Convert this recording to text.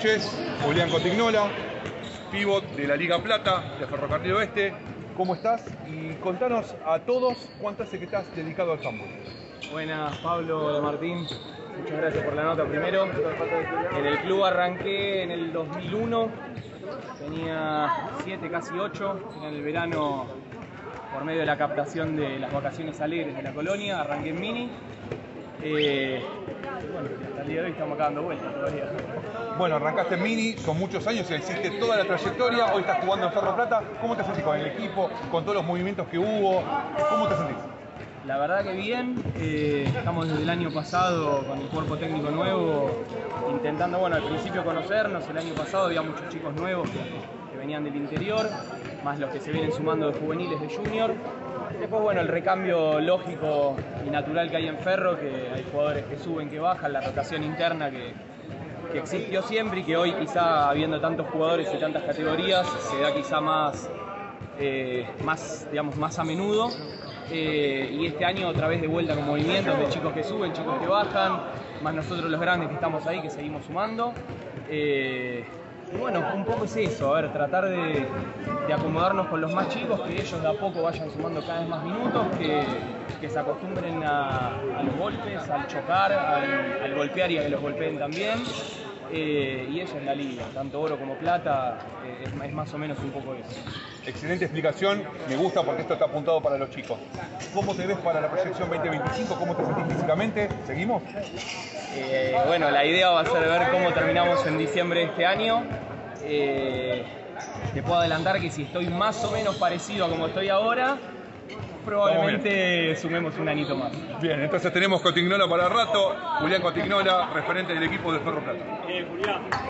noches, Julián Cotignola, pívot de la Liga Plata de Ferrocarril Oeste. ¿Cómo estás? Y contanos a todos cuánto hace que estás dedicado al handball. Buenas, Pablo de Martín. Muchas gracias por la nota primero. En el club arranqué en el 2001, tenía 7, casi 8. En el verano, por medio de la captación de las vacaciones alegres de la colonia, arranqué en mini. Bueno, hasta el día de hoy estamos acá dando vueltas todavía. Bueno, arrancaste en mini, son muchos años, hiciste toda la trayectoria, hoy estás jugando en Ferro Plata. ¿Cómo te sentís con el equipo, con todos los movimientos que hubo? ¿Cómo te sentís? La verdad que bien, estamos desde el año pasado con el cuerpo técnico nuevo, intentando, bueno, al principio conocernos. El año pasado había muchos chicos nuevos que venían del interior, más los que se vienen sumando de juveniles, de junior. Después, bueno, el recambio lógico y natural que hay en Ferro, que hay jugadores que suben, que bajan, la rotación interna que existió siempre y que hoy, quizá habiendo tantos jugadores y tantas categorías, se da quizá más a menudo. Y este año otra vez de vuelta con movimientos de chicos que suben, chicos que bajan, más nosotros los grandes que estamos ahí, que seguimos sumando. Y bueno, un poco es eso, a ver, tratar de acomodarnos con los más chicos, que ellos de a poco vayan sumando cada vez más minutos, que se acostumbren a los golpes, al chocar, al golpear y a que los golpeen también. Y eso es la liga, tanto oro como plata, es más o menos un poco eso. Excelente explicación, me gusta porque esto está apuntado para los chicos. ¿Cómo te ves para la proyección 2025? ¿Cómo te sentís físicamente? ¿Seguimos? Bueno, la idea va a ser ver cómo terminamos en diciembre de este año. Te puedo adelantar que si estoy más o menos parecido a como estoy ahora, probablemente sumemos un anito más. Bien, entonces tenemos Cotignola para rato, Julián Cotignola, referente del equipo de Ferro Plata. Julián.